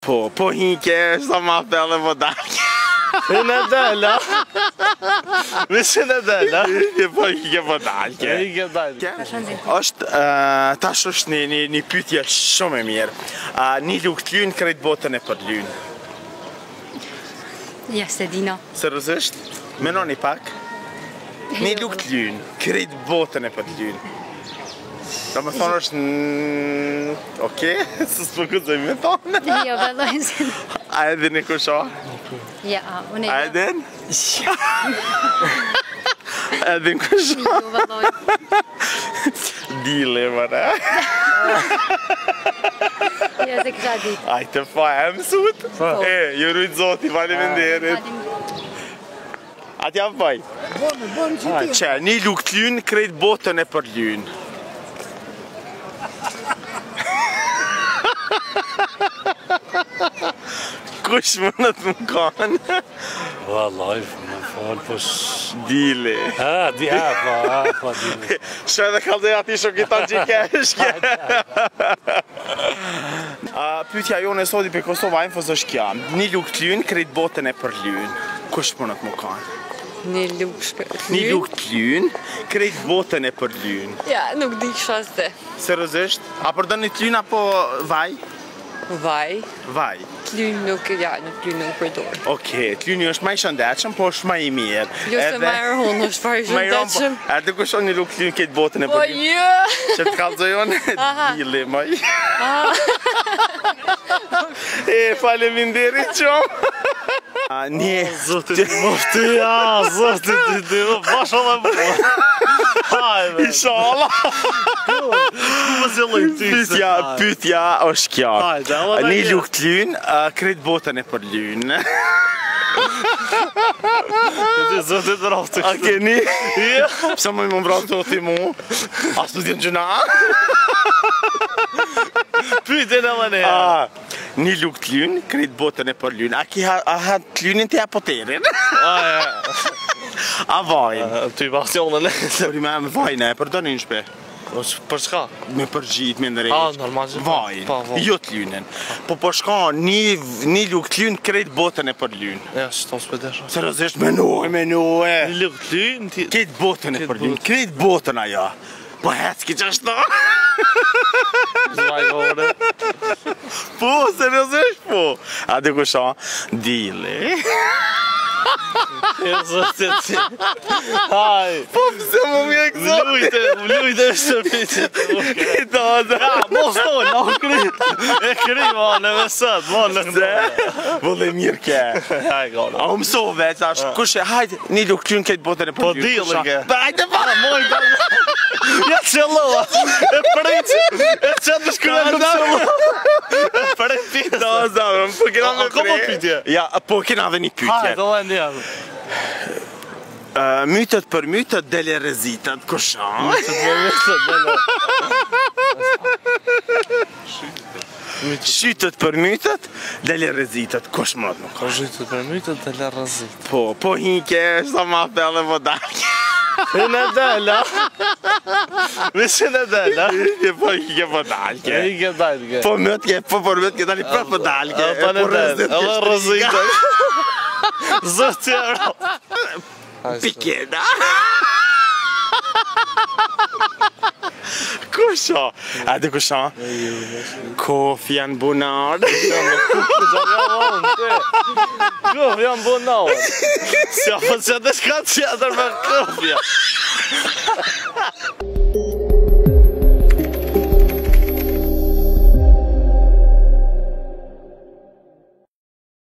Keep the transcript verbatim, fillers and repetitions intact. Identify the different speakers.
Speaker 1: Po, po hinke, sa ma thellë po dalke.
Speaker 2: E në dela. Vishë në dela.
Speaker 1: Po hinke po dalke.
Speaker 2: E hinke dalke.
Speaker 1: Është, tash është një, një, një pyetje shumë e mirë. Një lugë tlyn krejt botën e përlyn.
Speaker 3: Ja, se dina.
Speaker 1: Seriozisht? Menoni pak. Një lugë tlyn krejt botën e përlyn. Do me thonë është në... Oke, së së përkuzoj me thonë.
Speaker 3: Jo, vëllojnë.
Speaker 1: A e din e kusha?
Speaker 3: Ja, unë e...
Speaker 1: A e din? A e din kusha?
Speaker 3: Jo, vëllojnë.
Speaker 1: Dile, mëre.
Speaker 3: Ja, se kësha ditë.
Speaker 1: Ajte fa, e mësut? E, ju rujtë zoti, faleminderit. Ati jam faj?
Speaker 4: Bonë, bonë që ti.
Speaker 1: Që, një lugë tlyn krejt botën e përlyn. Kush mënët më kanë?
Speaker 2: Vallaj, më falë, po sh...
Speaker 1: Dile.
Speaker 2: Ha, di ha, po, ha, po, dile.
Speaker 1: Shë edhe kalzoj ati shokitan që i keshke. Pytja jone soti për Kosova infos është kja. Një lugë tlyn krejt botën e përlyn. Kush mënët më kanë?
Speaker 5: Një lugë tlyn?
Speaker 1: Një lugë tlyn krejt botën e përlyn.
Speaker 5: Ja, nuk di kësha se.
Speaker 1: Seriozisht? A përdon një tlyn apo vaj?
Speaker 5: Vaj.
Speaker 1: Vaj.
Speaker 5: Tlyn nuk, ja, në tlyn nuk përdor.
Speaker 1: Oke, tlyni është ma i shëndetshëm, po është ma i mirë.
Speaker 5: Jo se ma e rëhonë është fare i shëndetshëm.
Speaker 1: A të kushon një lugë tlyn këtë botën e
Speaker 5: Po
Speaker 1: përlyn?
Speaker 5: jë!
Speaker 1: Që të kalzojon? Dile, maj. E, faleminderit qëmë. Një...
Speaker 2: Zotit të mofti, ja, zotit të të më basho dhe më. Hajme.
Speaker 1: Inshallah.
Speaker 2: Më zëllojnë ty se.
Speaker 1: Pytja, pytja është kja.
Speaker 2: Hajde, ama da
Speaker 1: Një
Speaker 2: një.
Speaker 1: lugë tlyn krejt botën e përlyn.
Speaker 2: Këti zotit të raftë
Speaker 1: A
Speaker 2: kështë.
Speaker 1: keni?
Speaker 2: Ja.
Speaker 1: Pse më më vrasë të ti mu? A së t'jen gjëna?
Speaker 2: Pyjtin e dhe një.
Speaker 1: Një lugë tlyn krejt botën e përlyn. A ki ha tlynin të apoterin?
Speaker 2: A, ja.
Speaker 1: A vajnë?
Speaker 2: Ty pasionën e.
Speaker 1: Por i me me vajnë e përdoni në shpe.
Speaker 2: Për shka?
Speaker 1: Me përgjit, me
Speaker 2: A,
Speaker 1: ndërejt.
Speaker 2: normal që.
Speaker 1: Vajnë,
Speaker 2: Pa, pa.
Speaker 1: jo tlynin. Po po shka një lugë tlyn krejt botën e përlyn.
Speaker 2: Ja, shto s'pëdesha.
Speaker 1: Seriozisht menoj, menoj.
Speaker 2: Një lugë tlyn, ti...
Speaker 1: Krejt botën e
Speaker 2: Krejt
Speaker 1: përlyn,
Speaker 2: botën.
Speaker 1: krejt botën ajo. Po hecki që ashtë ta?
Speaker 2: Zvaj vore.
Speaker 1: Po, seriozisht po. A dhe kusha, dile.
Speaker 2: E zotit si. Haj.
Speaker 1: Po pëse më më e këzo?
Speaker 2: Lujte, lujte e shëpitit.
Speaker 1: E ta dhe.
Speaker 2: Ja, mos tonë, na u kry. E kry, ma, në mesat, ma, në këndone.
Speaker 1: Vëlle mirë ke.
Speaker 2: Haj, gana.
Speaker 1: A u mësove, tash, kushe, hajde, një lukë tlyn këtë botën e
Speaker 2: Po
Speaker 1: përlyn.
Speaker 2: dile ke.
Speaker 1: Hajde pa.
Speaker 2: Moj, gana. Ja qëllova. E përrejt, e qëtë shkërë nuk qëllova. E përrejt pjesë.
Speaker 1: Da, zavëm, po kena me
Speaker 2: A, ka po pytje?
Speaker 1: Ja, po kena dhe një pytje.
Speaker 2: Haj, do dhe një.
Speaker 1: Mytët për mytët, dele rezitat, kusha. Shytët për mytët, dele rezitat, kush më të nuk.
Speaker 2: Ka zhytët për mytët dhe le rëzit.
Speaker 1: Po, po hinke, sa ma thellë po dalke.
Speaker 2: E në dela. Vishë në dela.
Speaker 1: E po hinke po dalke.
Speaker 2: E i ke dajtë.
Speaker 1: Po mëtë ke, po për mëtë ke tani prap po dalke.
Speaker 2: Pa në dela. Edhe rëzit. Zëtë jero.
Speaker 1: Pikeda. Kusha? A dhe kusha? Kofi janë bunar.
Speaker 2: Kofi janë bunar. Si a fëtë që të shkatë që atër me kofi.